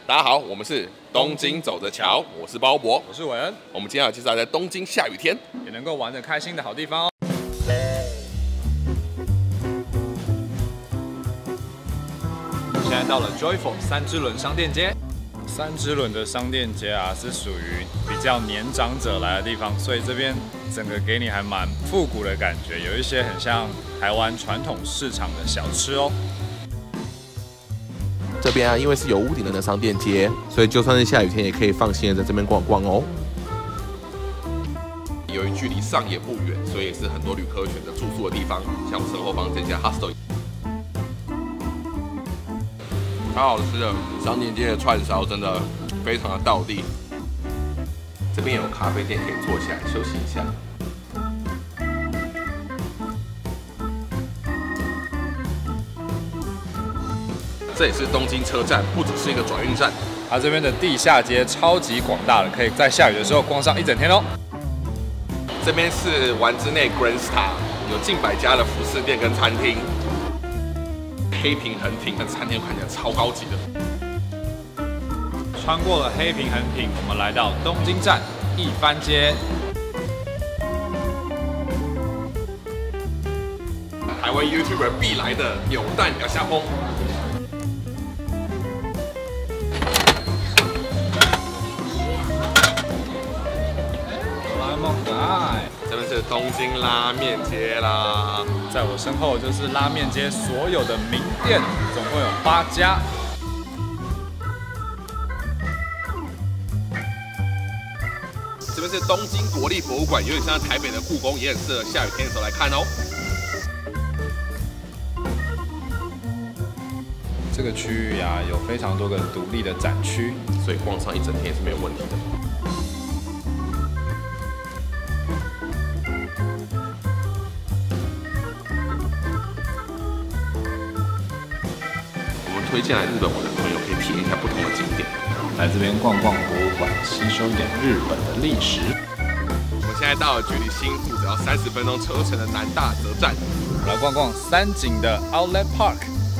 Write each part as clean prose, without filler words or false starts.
大家好，我们是东京走着瞧，我是包伯， 我是伟恩。 我们今天要介绍在东京下雨天也能够玩得开心的好地方哦。现在到了 Joyful 三之轮商店街。三之轮的商店街啊，是属于比较年长者来的地方，所以这边整个给你还蛮复古的感觉，有一些很像台湾传统市场的小吃哦。 这边啊，因为是有屋顶的商店街，所以就算是下雨天也可以放心的在这边逛逛哦。由于距离上野不远，所以也是很多旅客选择住宿的地方，像我身后方这家 hostel。超好吃的商店街的串烧真的非常的道地。这边有咖啡店可以坐下来休息一下。这也是东京车站，不只是一个转运站。 它这边的地下街超级广大的，可以在下雨的时候逛上一整天哦。 这边是丸之内 Grand Star， 有近100家的服饰店跟餐厅。黑平衡亭的餐厅看起来超高级的。 穿过了黑平衡亭，我们来到东京站一番街。 台湾 YouTuber 必来的扭蛋咬虾崩。这边是东京拉面街啦， 在我身后就是拉面街所有的名店，总共有8家。 这边是东京国立博物馆，有点像台北的故宫，也很适合下雨天的时候来看哦。 这个区域啊，有非常多个独立的展区， 所以逛上一整天也是没有问题的。推荐来日本玩的朋友可以体验一下不同的景点， 来这边逛逛博物馆，吸收一点日本的历史。 我们现在到了距离新宿只要30分钟车程的南大泽站， 我们来逛逛三井的 Outlet Park。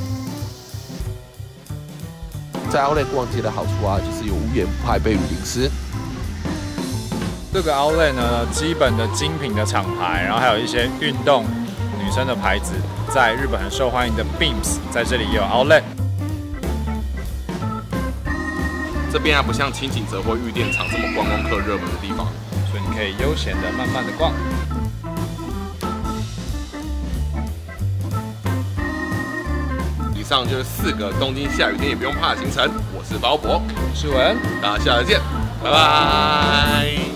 在 Outlet 逛街的好处啊，就是有无远不派被雨淋湿。 这个 Outlet 呢，基本的精品的厂牌，然后还有一些运动女生的牌子，在日本很受欢迎的 Beams 在这里也有 Outlet。 这边啊，不像轻井泽或玉电厂这么观光客热门的地方， 所以你可以悠闲的慢慢的逛。 以上就是4个东京下雨天也不用怕的行程。我是包伯， 我是文， 大家下次见，拜拜。